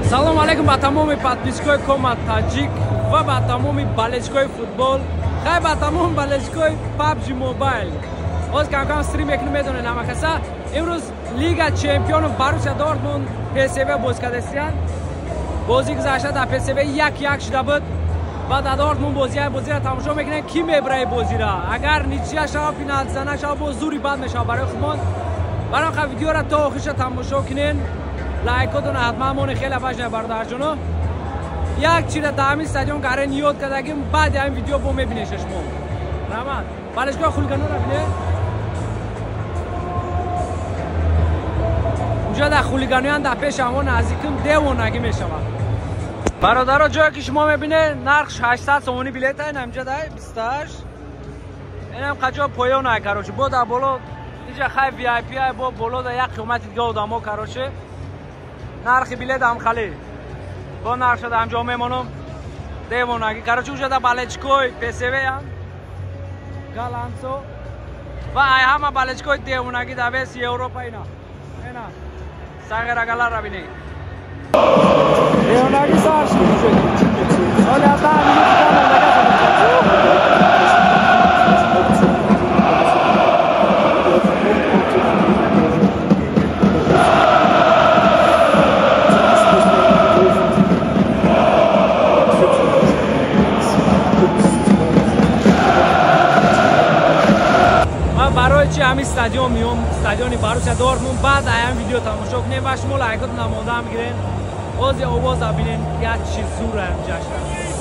салом алейкум ба тамоми подписчикои Комат Таҷик ва ба тамоми болельщикои футбол, хай ба тамоми болельщикои PUBG Mobile. Оз кам стрим мекунем, медонед намакаса. Имрӯз Лига Чемпионов Боруссия Дортмунд PSV боз кардастанд. Бозии гузашта дар PSV 1-1 шуда буд. ва дар Дортмунд бозиро тамошо мекунем. Ки мебарад бозиро? Агар нитija шава, пеналти зана шава, боз зури бад мешава барои худмон. барои видеоро то охирша тамошо кунен. лайкотон ҳатман монед, хеле важне бародарҷоно. як чиро дар ҳамин стадион гарен ёд кардагим, баъди ҳамин видео бо мебинед шумо. раҳмат. болельщикои хулиганоро бинед. инҷо дар хулиганоян дар пеши ҳамо наздикин девонагӣ мешавад. бародаро, ҷое ки шумо мебинед нарх 800 сомонӣ билета ин ҳамҷа дай 28. инам қаҷо поёнай кароче. бо дар боло инҷа хай VIP ай бо боло дар як қимати дига одамо кароче. нархи билет ҳам хали. бо нарх шуда ҳамҷо мемонам. девонагӣ кароче уҷа дар болельщикои PSV ам галансо ва ай ҳама болельщикои девонагӣ дар веси Европа ина. ина сағирагаларро бинед. Девонагӣ сар шуд шуд. Соли 10 минут ҳамин стадион миём, стадиони Боруссия Дортмунд. баъд ҳамин видео тамошо кунем ва шумо лайкот намода мегирен. ози овоза бинен, як чиз зура ҷашн.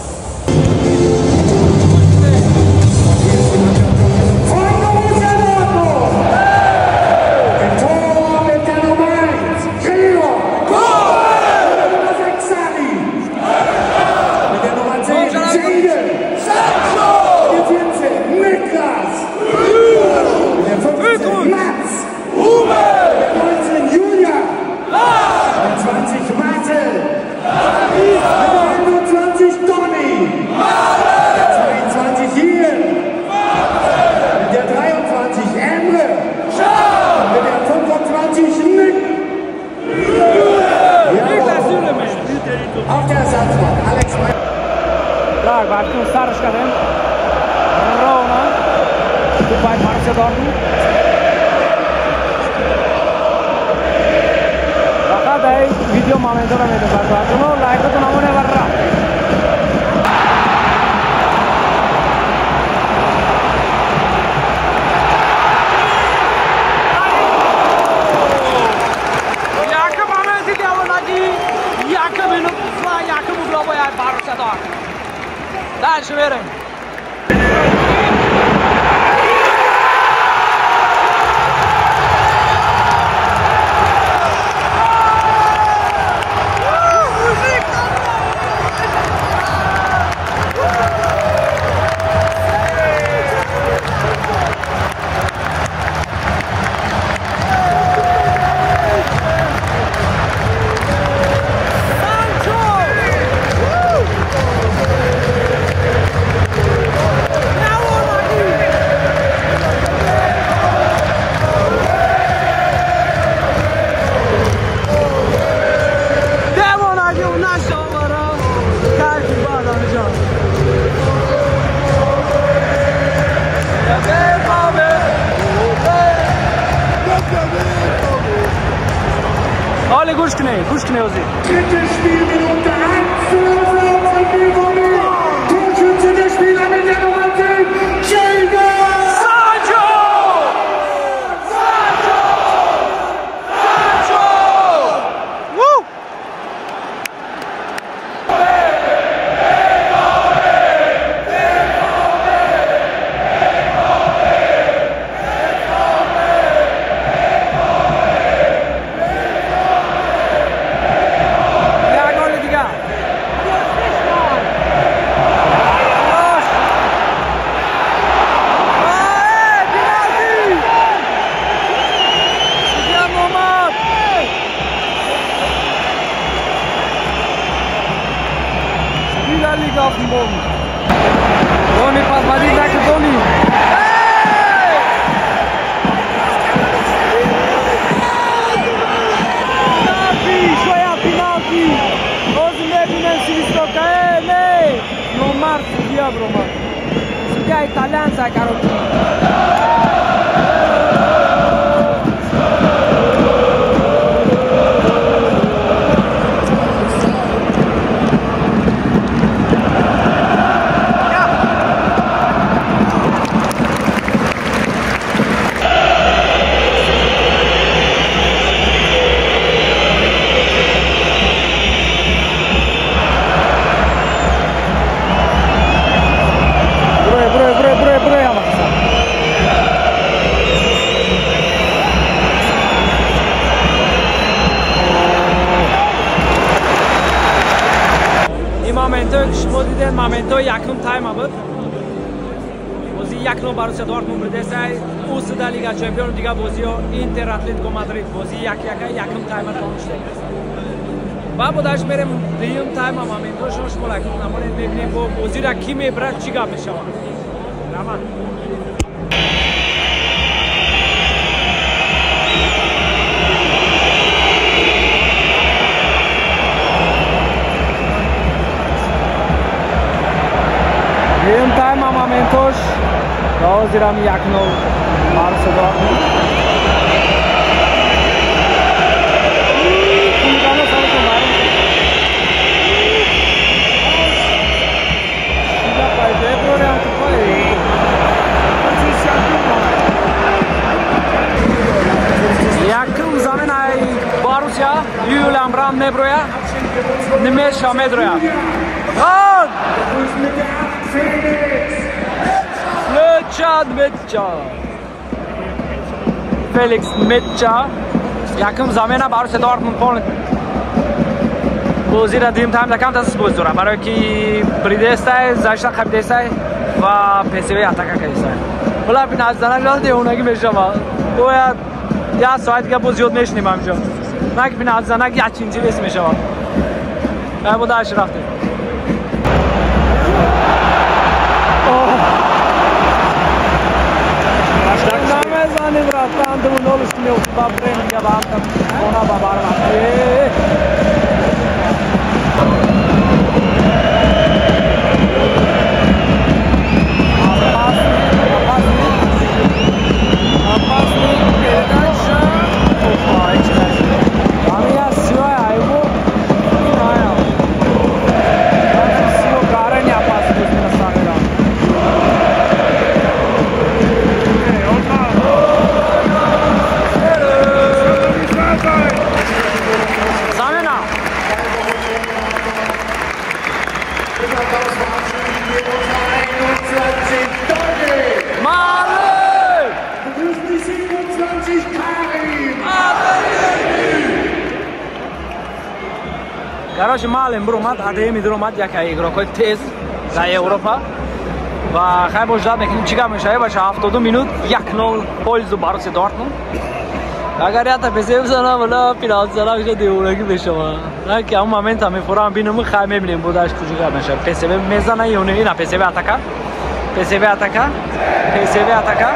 Так, бачкам старш кардем. Ровно. Купай Боруссия Дортмунд. Фақат ай видео моментора медем бардоашоно лайкотон намоне барра. Яка моменти девонаги, яка минут ва яка муглобоя Боруссия Дортмунд. Дальше верим. Alle gut Ozi. Dritte Spielminute 1:0 für Bivoli. Torschütze der Spieler mit der Nummer 10, Jadon Sancho! Sancho! Sancho! Woo! Liga auf dem Boden. Boni, pass mal die Decke, Boni. Penalty, Penalty. судья, бро, ман. Судья итальянца, короче. Momentul yakın time بود. بازی 1-0 بروسیا دورتموند برده‌ای اوست در لیگ چمپیون دیگه بازی و اینتر اتلتیکو مادرید بازی 1-1 yakın time تموم شد. و بعدش میریم دیوم تایم مومنتو شما لایک نمونه میبینیم با بازی را کی میبره چی گپ میشه. رامان دیوم تایم مومنتوش بازی را 1-0 بروسیا دورتموند. Yakın zaman ay Borussia Yulamran Mebroya Nimesha Medroya. Gol! Metça. Felix Metça. Yakın zamana Borussia Dortmund pon. بازی را دیم تایم دکم تاسیس بازی داره برای که پریدستای زایشان خریدستای و پسیوی اتاکا کردستای. ولی پی نزدیک جلد اونایی میشه ما. باید یا ساعت که بازی یاد میشنیم همینجا. نه که پی نزدیک یا چینجی بیس میشه ما. نه بود داشت رفته. نمیزنیم رفتن دو نولش میوت با بریم یا بعدم اونا با بارم. Короче, малым бромат, адеми дромат, яка игрокой тез за Европа. Ва хай бо ждат мекуним чига мешае баша 72 минут 1-0 пользу Борусsia Dortmund. Агар ята песе бзана вала пират зала ша деураги бешава. На ки ам момент ами форам бинум хай мебиним будаш кужуга меша. Песе мезана юне ина песе атака. PSV ataca. PSV ataca.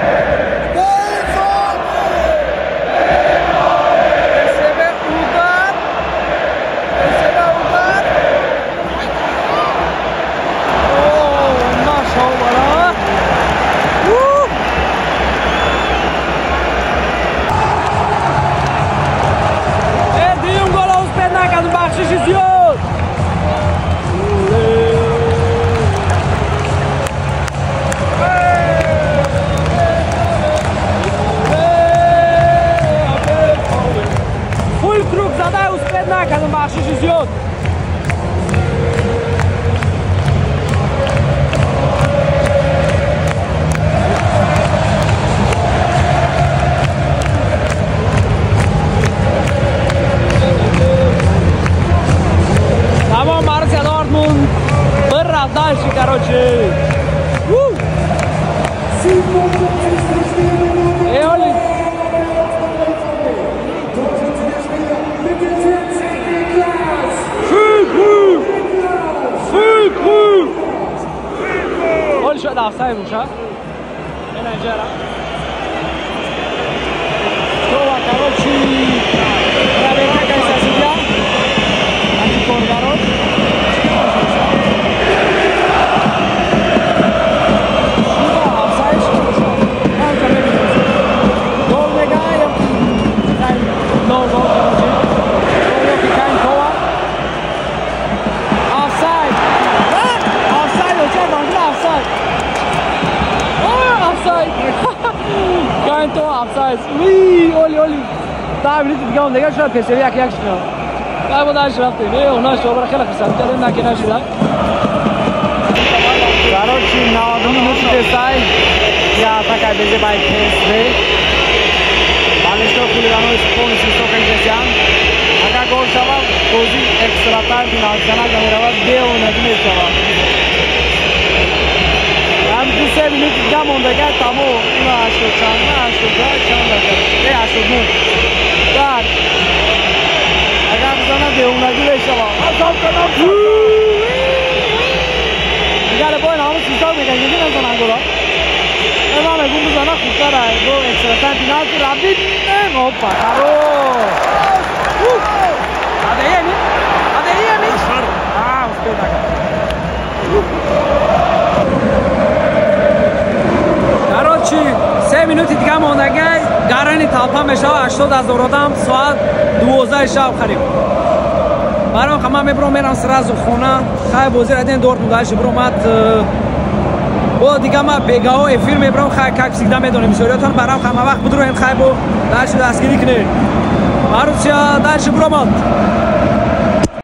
Offside muszę. Menadżera. Trova Caroci. Prawie taka jest sędzia. Taki Korgarot. 10 minut دیگه اون دیگه شد پسری یک شد काय बोलायचं रफ्ते मी होणार शोभा केला संचालन ना केला शिला Короче, на 1 минуту десай я атака deze bij PSV Balesco хулигано исполнил высокий интересен Ага гол шава кози экстра тайм финал сана камерава беу на дне шава Am 2 minute gam ondega tamo ina ashto chana ashto nu Так Agar sana beu na dne shava Azam kana Digare boy namu sisa megani na sana gora Emane gumbu sana khutara hai go extra time final ki rabit no pataro Adeyemi uske taka Короче 3 минути دیگه موندگی گرانی طلبه میشه 80,000 آدم ساعت 12 شب خرید برام خما میبرم میرم سراز خونه خیلی بازی ردین دورتموند داشت برامت با دیگه ما بگاه افیر میبرم خیلی کک سیگده میدونیم میشوریتون برام خما وقت بدرو این خیلی با داشت دستگیری کنید برای چه داشت برامت